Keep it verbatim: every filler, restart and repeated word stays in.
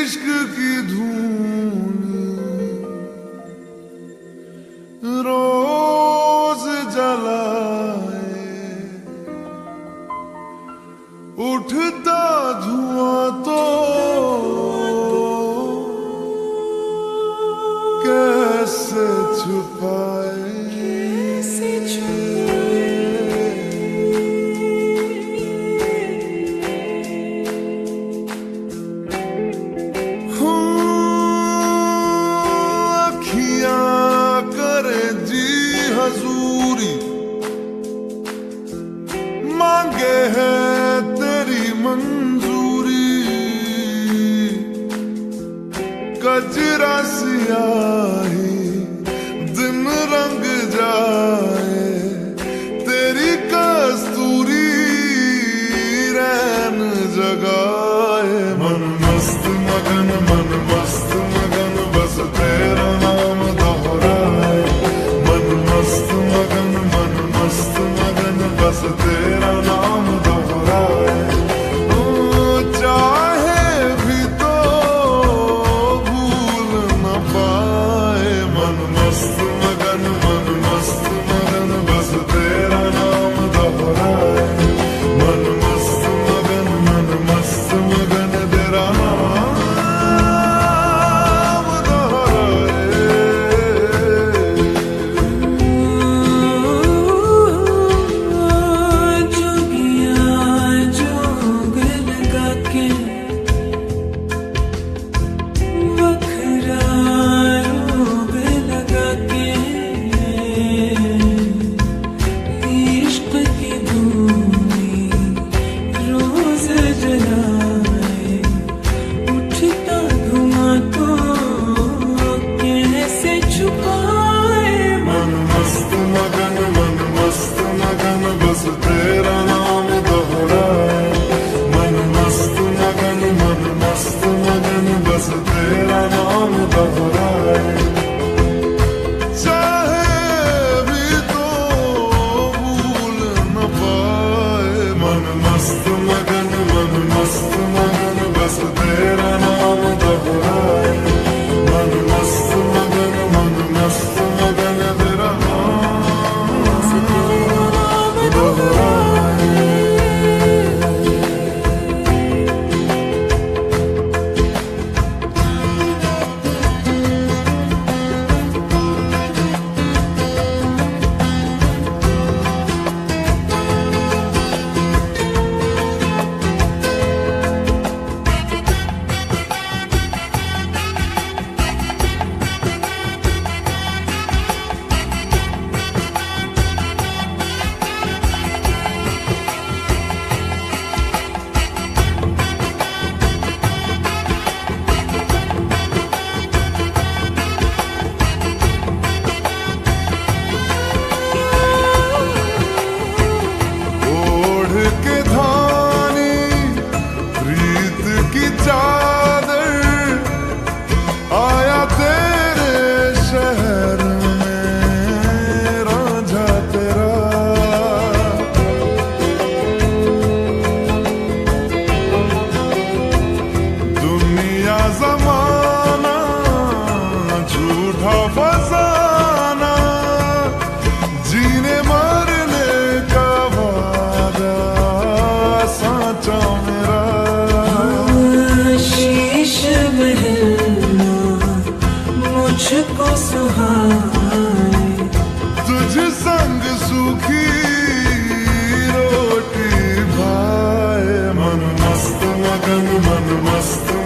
इश्क की धूनी रोज जलाए, उठता धुआं तो कैसे छुपाए। हजूरी मांगे है तेरी मंजूरी, कजरा सियाही दिन रंग जाए, तेरी कस्तूरी रैन जगाए। मन मस्त मगन मन मस्त मगन बस तेरा नाम दोहराए, मन मस्त मगन मन मस्त मगन बस तेरा नाम दोहराए। चाहे भी तो भूल न पाए, मन मस्त मगन मन मस्त मगन बस तेरा नाम दोहराए, मन मस्त मगन मन मस्त मगन तेरा नाम ज़माना झूठा फसाना, जीने मरने का वादा साचा मेरा। शीश महल मुझको सुहाए, तुझ संग सूखी रोटी भाए। मन मस्त मगन मन मस्त